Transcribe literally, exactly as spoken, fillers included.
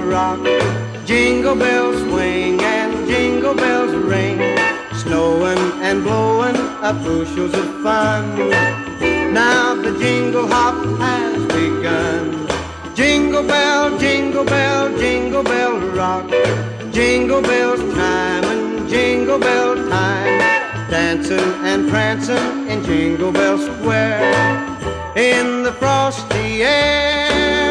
rock. Jingle bells swing and jingle bells ring, snowing and blowing up bushels of fun. Now the jingle hop has begun. Jingle bell, jingle bell, jingle bell rock. Jingle bells time and jingle bell time, dancing and prancing in Jingle Bell Square, in the frosty air.